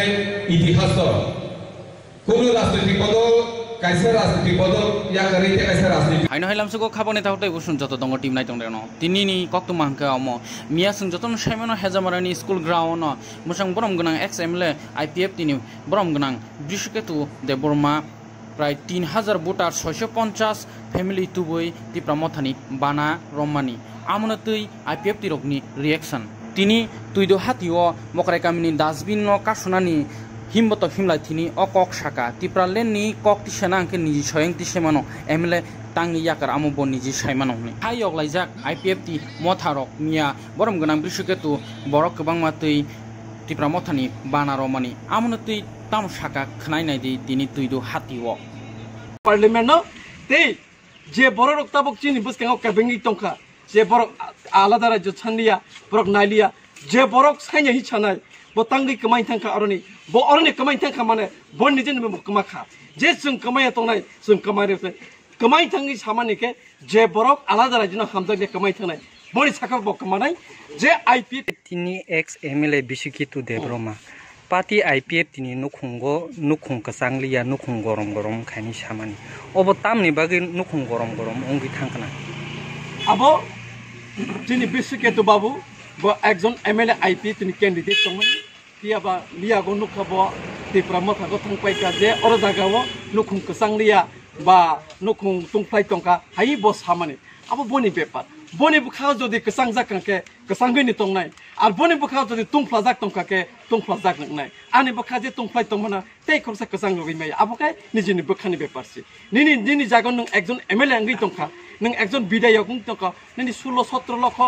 ইতিহাস কোনো রাজনৈতিক বদল কাইসে রাজনৈতিক বদল ইয়াকার ইতে কাইসে রাজনীতি হাইনো হাইলাম সুগো খাবনে তাহতে বসুন যত দঙ্গ টিম নাই দंग তিনি নি কক্তু মাহকা অম মিয়া সং যতন সাইমনো হেজামারানি স্কুল গ্রাউন্ড মুসাং বরম গনাং এক্স এমএলএ আইপিএফ তিনি বরম গনাং ব্রিশকেতু দেববর্মা প্রায় 3000 ভোটার 650 ফ্যামিলি তুবই ত্রিপুরা মথানি বানা রম্মানি আমনতৈ আইপিএফ তিরকনি রিঅ্যাকশন তিনি তুইদো হাতিও মকরাই কামিনি ডাস্টবিন ন কাসুনানি হিমবত হিমলাই থিনি অকক শাখা ত্রিপুরা লেননি কক তিসানা আংকে নিজি সয়ং তিসেমানো এমএলএ তাংনি ইয়াকার আমব নিজি সাইমানো হনি হাই অগলাইজাক আইপিএফ টি মথারক মিয়া বরম গনাং ব্রিশকেতু বরক গোबां মাতৈ ত্রিপুরা মথানি বানা রম্মানি আমনতৈ তাম শাখা খনাই নাই তিনি তুইদো হাতিও পার্লামেন্ট তে যে বড় রক্তাবক চিনি বুসকাও কাবেঙ্গি টংকা যে বড় আলাদা রাজ্য ছানলিয়া বড় নাইলিয়া যে বড় সাইnya হি ছানাই বতাঙ্গি কমাই থাকা অরনি ব অরনি কমাই থাকা মানে বন নিজেন কমাখা যে जों কমাই তংনাই जों কমাই থাঙ্গি সামানিকে যে বড় আলাদা রাজ্য হামদাগে কমাই থানাই বড়ি সাকা বক কমানাই যে আইপি তিনি ex MLA Bishiketu Debbarma party IPF তিনি নুখুং কাসাংলিয়া নুখুং গরম গরম খানি সামানি অব তামনি বাগে নুখুং গরম গরম অঙ্গি থাঙ্কনা আবো যিনি বিশিকেতু বাবু ব একজন এমএলএ আইপি তিনি ক্যান্ডিডেট দंमोन কিয়াবা লিয়াগো নুখাবো ত্রিপুরা মথাগো থাংপাইকা যে অর জাগাও নুখুং কাসাংলিয়া বা নুখুং তুংফাই টংকা হাই বস সামানি আবো বনি ব্যাপার বনি বুখাও যদি কাসাং জাকাকে কাসাংগিনি তংনাই আর বনি বুখাও যদি তুংফলা জাক টংকাকে তুংফলা জাক নাই আনি বুখা যে তুংফলাই তংমনা তেই খরসা কাসাং লগিমাই আবোকাই নিজিনি বুখানি ব্যাপারসি নিনি জাগন নং একজন এমএলএ আংগি টংকা নং একজন বিধায়ক টংকা নিনি 16-17 লক্ষ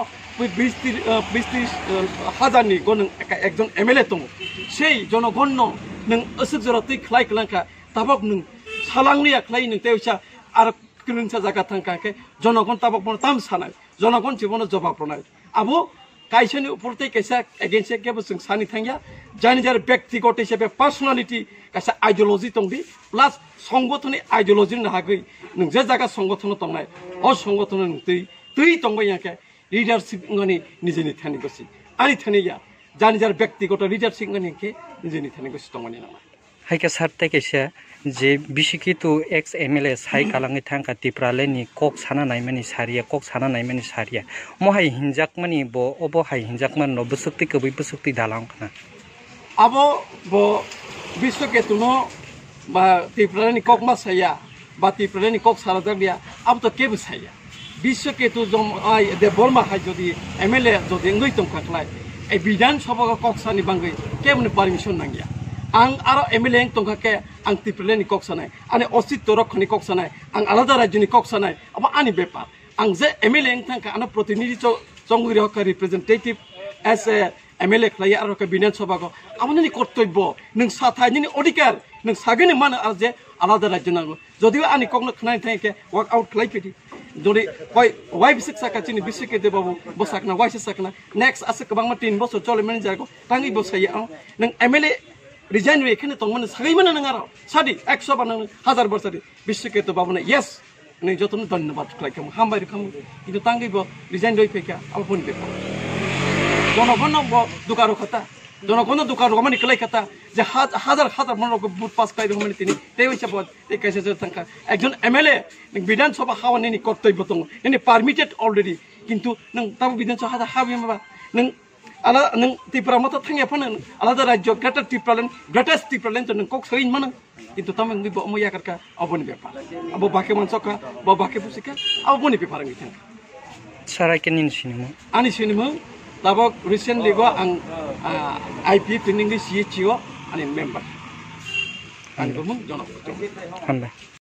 20-30 হাজারনি গন একজন এমএলএ তং সেই জনগণ নং আসুক জরাতৈ খলাই কলাংকা তাবক নং সালাংনিয়া খলাই নং তেউসা আর কিনसा জায়গা থাকাকে জনগণ তাবক মন তাম সানাই জনগণ জীবনে জবাব রনাই আবো কাইসেনি উপরতে কাইসা এগেইনস্ট কেবो जों सानि थांगिया जानि जार व्यक्तिगत हिसाबै पार्सोनालिटी काइसा आइडियोलॉजी दंदि प्लास संगठननि आइडियोलॉजी न हागै नों जे जागा संगठन दंनाय अ संगठन तै दंबायाके लिडारशिप ngani निजेनि थानि गसि आनि थानिया जानि जार व्यक्तिगत लिडारशिप ngani के निजेनि थानि गसि दंमानि नामा हाइका सारते कैसे जे बिशिकितु एक्स एमएलए साइ कालांगि थांका टिप्रालेनि कक साना नायमानि सारिया कक साना नायमानि सारिया मोहाय हिनजाकमानि ब अबो हाय हिनजाकमान न बुसुक्ति कबै बुसुक्ति दालांखना आबो ब बिशकेतु न बा टिप्रालेनि कक मा साया बा टिप्रालेनि कक सारा जाबिया अब तो केबो साया बिशकेतु जम आइ देबबर्मा हाय जदि एमएलए जदि ngै तंखाखलाय ए बिधान सभा कक सानि बांगै केबो परमिशन नांगिया आं आरो एमएलए तंखाके आं टिप्रालेनि कक सानाय आनि अस्तित्व रक्षानि कक सानाय आं आलादा राज्यनि कक सानाय अब आनि बेपार आं जे एमएलए थांका आनो प्रतिनिधि जंगुरि हक रिप्रेजेंटेटिव एस ए एमएलए खलाया आरो के बिधान सभाको आमनि कर्तव्य नों साथायनि अधिकार नों सागेनि मान आरो जे आलादा राज्य नांगौ जदिबो आनि ककनो खनाय थांके वर्क आउट खलायफेदि जदि वाइ बिसक साकाचिनि बिसके देबाबो बसाकना वाइसे साकना नेक्स्ट आसे गोबां 3 बोसोर चलमेन जागो तांगि बसाया नों एमएलए रिजाइन वेखने तंमोन सागैमोन नङारो सादि 100 बार 1000 बार सादि बिसकेतु बाबुने यस नै जतन धन्यवाद खलायखम हामबाय रखम किन्तु तांगैबो रिजाइन दै फेका आबोनि बेखौ जनगण ब दुकारो खता जनगण दुकारो मानि खलाय खता जे हाजार मनरको बुट पास खाइ दङ मानि तिनि तेवैसा बद ए कैसे ज थांका एकजन एमएलए विधान सभा हावानि कर्तव्य दङ नि परमिटेड अलरेडी किन्तु नों ताबो विधान सभा हाबिमाबा नों आला नों टिप्रा मत थांया फन आलादा राज्य ग्रेटर ग्रेटेस्ट टिप्रालेन नों कक सैन मन किन्तु तमं बि बम याकारका अबनि बेपार अब बाके मानसका ब बाके पुसिका अबनि बेपार नगि थां सारायके निसिनिमो आनि सिनिमो ताबक रिसेंटली गो आं आईपी ट्रेनिंग सीएचओ आनि मेंबर आनि बम जनक हामबाय